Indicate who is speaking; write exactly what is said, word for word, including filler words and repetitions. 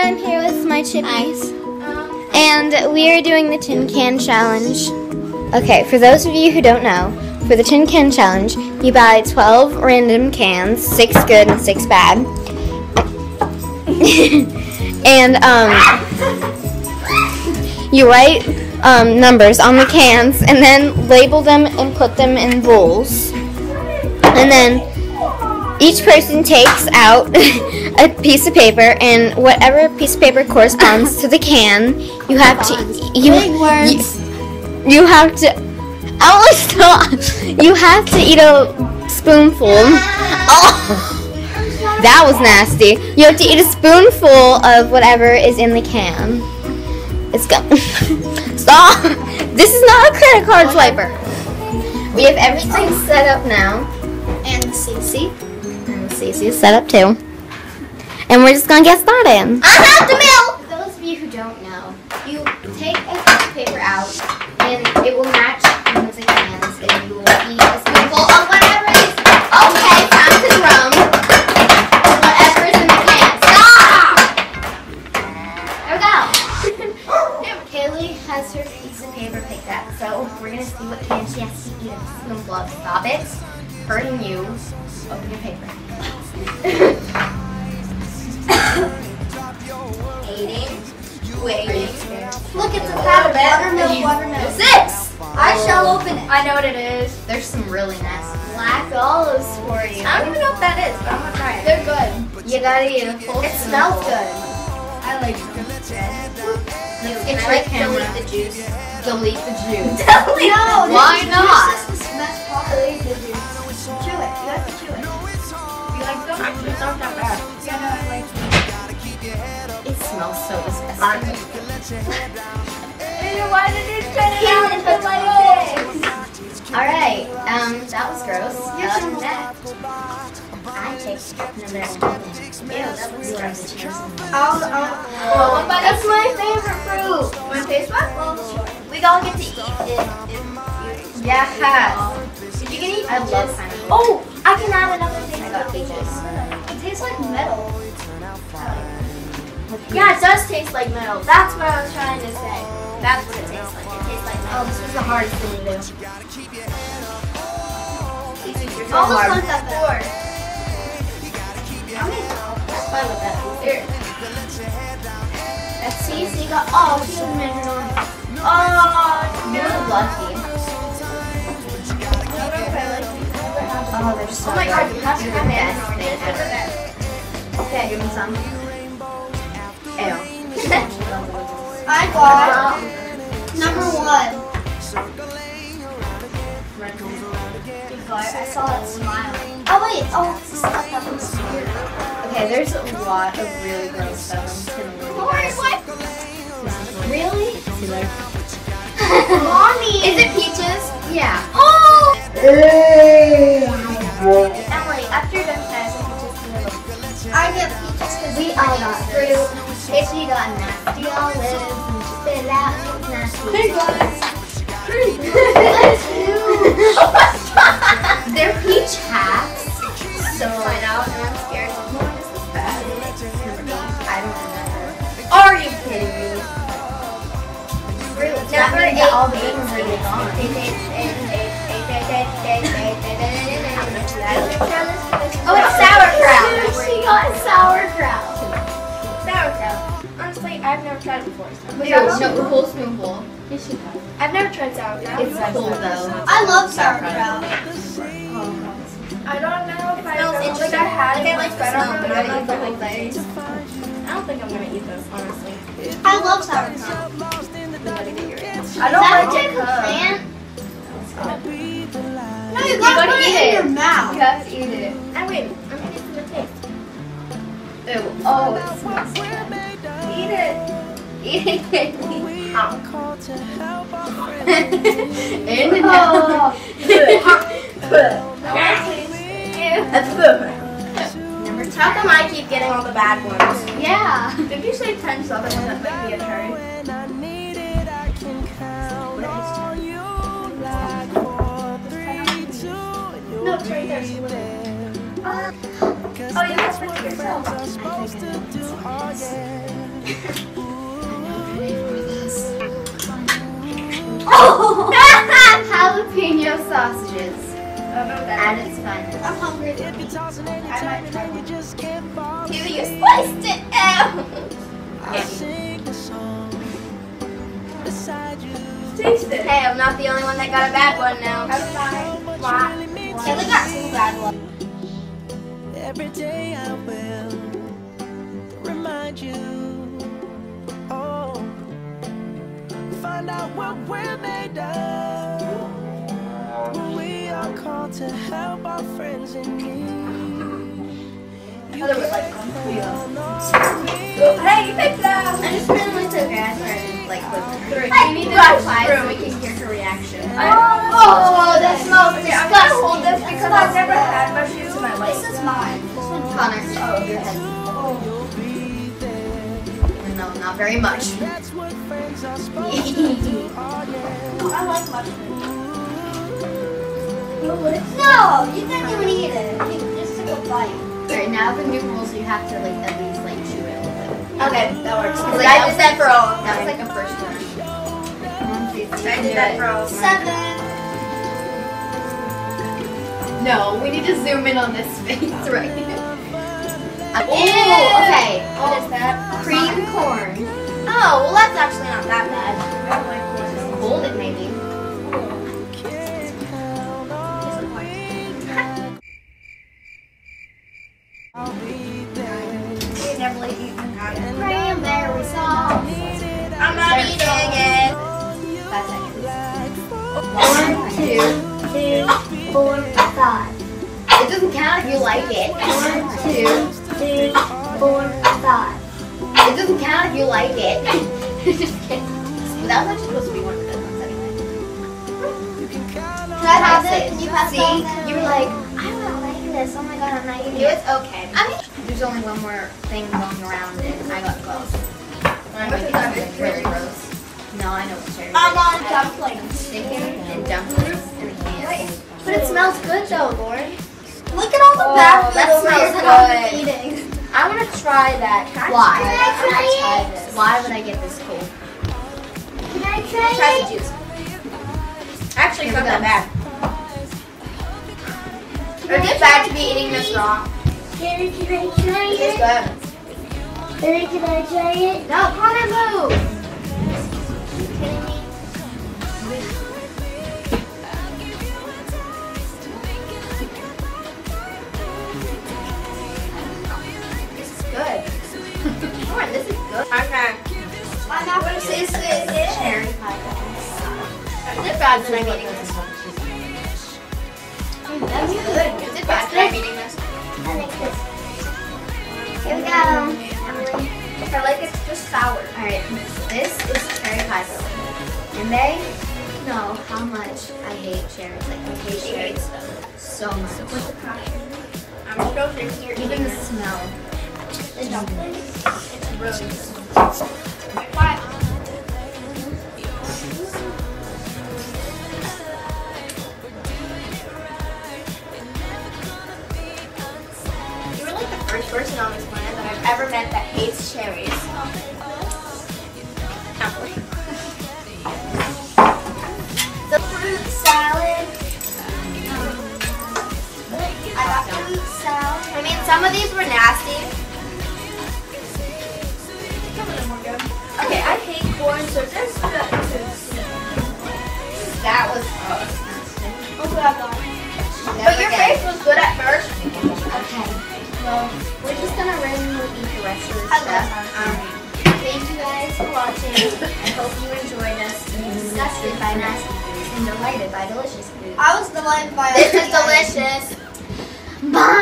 Speaker 1: I'm here with my chippies. And we are doing the tin can challenge. Okay, for those of you who don't know, for the tin can challenge, you buy twelve random cans, six good and six bad. And um, you write um, numbers on the cans and then label them and put them in bowls. And then each person takes out a piece of paper, and whatever piece of paper corresponds to the can, you have to you you, you have to oh stop you have to eat a spoonful. Oh, that was nasty. You have to eat a spoonful of whatever is in the can. It's go. Stop. This is not a credit card swiper. We have everything set up now. And Cece. And Cece is set up too. And we're just gonna get started. I have the milk! For those of you who don't know, you take a piece of paper out and it will match with the cans and you will eat a spoonful of whatever is. Okay, time to drum. Whatever is in the can. Stop! There we go. Kaylee has her piece of paper picked up, so we're gonna see what can she has to eat a spoonful of. Stop it. Hurting you. Open your paper. Eating. Waiting. Look, it's a powder. Watermelon, watermelon. Six! I shall open it. I know what it is. There's some really nasty black olives for you. I don't even know what that is, but I'm gonna try it. They're good. You gotta eat a full It smells good. I like it. It's right delete the juice. Delete the juice. Delete no, why not? This is the best part. Delete the juice. Chew it. You have to chew it. You like them? It's not that bad. Yeah, no, I like it. It smells so disgusting. Why did you turn it out into my face? Alright, um, that was gross. You're um, next. I take number one. Ew, that was gross. I'll, I'll, well, what that's my favorite fruit. My favorite? Well, sure. We all get to eat it. If yeah. You can eat I love pineapple. Oh, I can add another thing. I got peaches. It tastes like metal. Yeah, it does taste like metal. That's what I was trying to say. That's what it tastes like. It tastes like metal. Oh, this was the hardest thing to do. Almost like that board. I mean, that's fine with that. Here. Let's see. So you got, oh, she was measured on. Oh, you're lucky. Oh, they're so oh my god, you have to have it. Okay, give me some. Ew. I got number one. I saw that smile. Oh wait, oh, it's stuff up in the spirit. Okay, there's a lot of really gross stuff. Lord, what? Really? Mommy! Is it peaches? Yeah. Oh! Emily, after you're done passing peaches, I get peaches because we all got fruit. Casey got nasty olives and she spit it out. It was nasty. Hey guys! Oh my god! They're peach hats. So I know, and I'm scared. What is this bad? I don't remember. Are you kidding me? Fruit number eight. All the things really gone. Oh, it's sauerkraut. She got sauerkraut. Sauerkraut. Honestly, I've never tried it before. So. Ew, no, the whole spoonful. Yes, she has. I've never tried sauerkraut. It's cool though. I love sauerkraut. Oh. I don't know if I don't think I had it. Like, I don't know if I love the whole thing. I don't think I'm gonna eat this, honestly. I love sauerkraut. I don't like it. No, you gotta put it in your mouth. You have to eat it. And wait, I'm gonna get the taste. Ew. Oh, it smells so good. Eat it. Eat it. In the mouth. Number two. How come I keep getting all the bad ones? Yeah. If you say ten something, that might be a turn. No, it's right there. Uh, oh, you have to put it yourself. Oh! Jalapeno sausages. At its finest. I'm hungry. I might try one. Either you sliced it out. Taste it. Hey, I'm not the only one that got a bad one now. I'm fine. Why? Kelly got two bad ones.
Speaker 2: Every day I will remind you. Oh, find out what we're made of. We are called to help our friends in need. You
Speaker 1: Oh, there was like
Speaker 3: Hey, you picked that.
Speaker 1: I just really went to grab her and like put her.
Speaker 3: You need to
Speaker 1: Gosh,
Speaker 3: apply
Speaker 1: bro.
Speaker 3: so we can hear her reaction.
Speaker 1: Oh, that smells
Speaker 3: Okay, I'm gonna
Speaker 1: disgusting.
Speaker 3: hold this because I've never had mushrooms in my life.
Speaker 1: This is mine. This one's Connor's. Oh, your head. No, not very much.
Speaker 2: That's what friends are supposed to do. Oh, yeah.
Speaker 3: I like mushrooms.
Speaker 1: No, you didn't even eat it. You just took a bite. Alright, now the new rules, you have to like at least like chew it a little bit.
Speaker 3: Okay, that works.
Speaker 1: Like,
Speaker 3: Like, I did that for all of
Speaker 1: That was
Speaker 3: them.
Speaker 1: like a first one.
Speaker 3: I did that for all of them.
Speaker 1: Seven.
Speaker 3: No, we need to zoom in on this face right now.
Speaker 1: Ooh, okay.
Speaker 3: What is that?
Speaker 1: Cream corn.
Speaker 3: Oh, well that's actually not that bad. I don't like corn.
Speaker 1: Hold it maybe.
Speaker 3: We've never really eaten that.
Speaker 1: Cranberry sauce.
Speaker 3: I'm not eating it.
Speaker 1: Five seconds. One, two, two, four, five. It doesn't count if you like it. One, two, three, four, five. It doesn't count if you like it. Just kidding. That was actually supposed to be one of the good ones anyway.
Speaker 3: Can I have
Speaker 1: Pass
Speaker 3: it?
Speaker 1: it.
Speaker 3: Can you pass it?
Speaker 1: See, you were like, I don't like this. Oh my god, I'm not eating
Speaker 3: It
Speaker 1: it.
Speaker 3: was okay.
Speaker 1: I mean, there's only one more thing going around, and I got close. I'm
Speaker 3: What's
Speaker 1: gonna
Speaker 3: that?
Speaker 1: get something really gross. No, I know it's cherry.
Speaker 3: I'm on dumplings.
Speaker 1: Chicken and dumplings and cans.
Speaker 3: But it smells good though, Lauren.
Speaker 1: Look at all the
Speaker 3: Oh,
Speaker 1: back
Speaker 3: that
Speaker 1: that
Speaker 3: smells
Speaker 1: smells
Speaker 3: good.
Speaker 1: eating.
Speaker 3: I want to try that. Can I
Speaker 1: Why?
Speaker 3: try
Speaker 1: Can I
Speaker 3: that?
Speaker 1: try
Speaker 3: I wanna try
Speaker 1: it?
Speaker 3: this.
Speaker 1: Why would I get this cold?
Speaker 3: Can I try, try the juice? Actually, it's
Speaker 1: Here
Speaker 3: not
Speaker 1: we
Speaker 3: that
Speaker 1: go.
Speaker 3: bad. Or is it bad to be eating this raw?
Speaker 4: Carrie, can I try
Speaker 3: It's
Speaker 4: it?
Speaker 3: good.
Speaker 4: Carrie, can I try it?
Speaker 3: No, Connor, move.
Speaker 4: Kidding me?
Speaker 3: This is good. Lauren, this is good. Okay. I'm not going to say this is cherry pie. Is it bad that I'm eating this? That's good. Is it bad that I'm eating this?
Speaker 4: I like this.
Speaker 1: Here we go.
Speaker 3: I like it's just sour.
Speaker 1: Alright, this is cherry pie filling. And they know how much I hate cherries. Like, I hate cherries so much.
Speaker 3: I'm still thinking you're
Speaker 1: Even
Speaker 3: eating
Speaker 1: the
Speaker 3: this.
Speaker 1: smell.
Speaker 3: The dumplings. It's really good. You're like the first person on this planet that I've ever met that hates cherries. The fruit salad. I got fruit salad. I mean, some of these were nasty. Some of them were good. Okay, I hate corn, so this that was gross. Oh, God. But your face was good at first.
Speaker 1: Okay. Well, we're just gonna randomly eat the rest of this
Speaker 3: I love
Speaker 1: stuff.
Speaker 3: that.
Speaker 1: Um, thank you guys for watching. I hope you enjoyed us being disgusted by nasty foods and delighted by delicious food.
Speaker 3: I was delighted by
Speaker 1: This is delicious. Bye.